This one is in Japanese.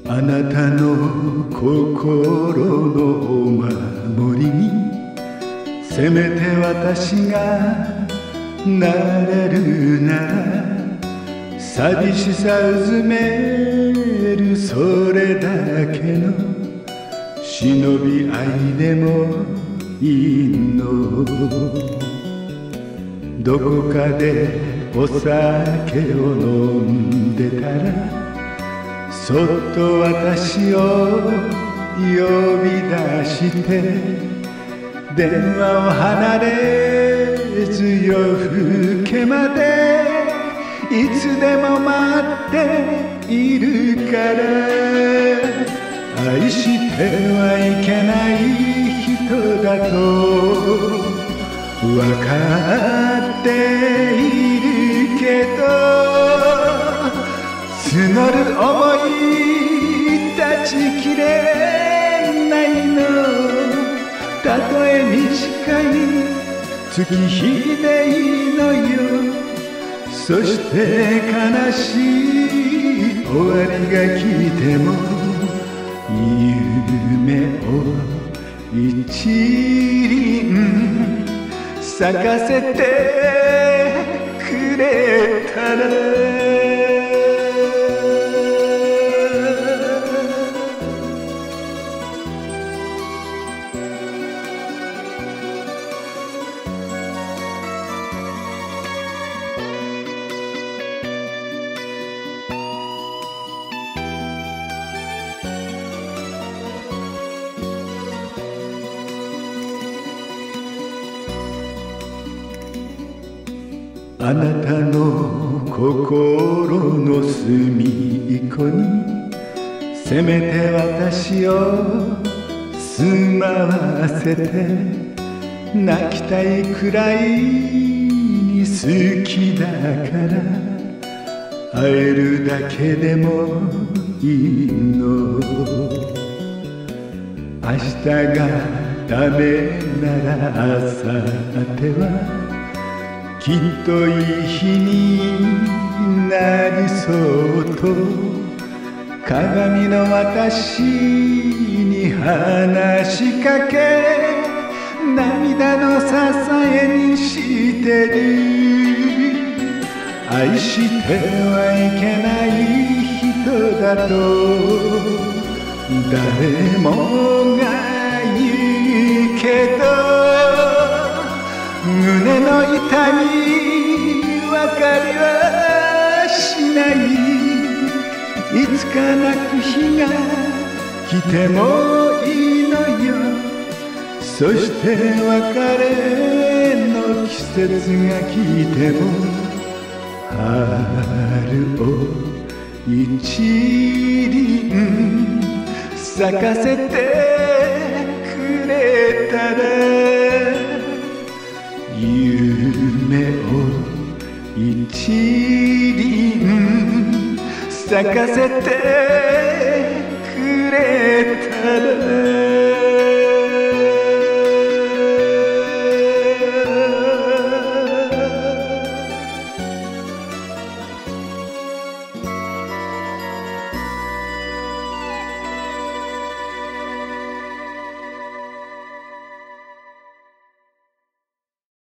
あなたの心のお守りにせめて私がなれるなら、寂しさうずめるそれだけの忍び合いでもいいの。どこかでお酒を飲んでたら、そっと私を呼び出して電話を離れず夜更けまでいつでも待っているから、愛してはいけない人だと分かっているけど、募る想い断ち切れないの。たとえ短い月日でいいのよ。そして悲しい終わりが来ても夢を一輪咲かせてくれたら。あなたの心の隅っこにせめて私を住まわせて、泣きたいくらいに好きだから会えるだけでもいいの。明日がダメなら明後日はきっといい日になりそうと、鏡の私に話しかけ涙の支えにしてる。愛してはいけない人だと誰もが言うけど、胸の痛み分かりはしない。いつか泣く日が来てもいいのよ。そして別れの季節が来ても春を一輪咲かせてくれたら、夢を一輪咲かせてくれたら。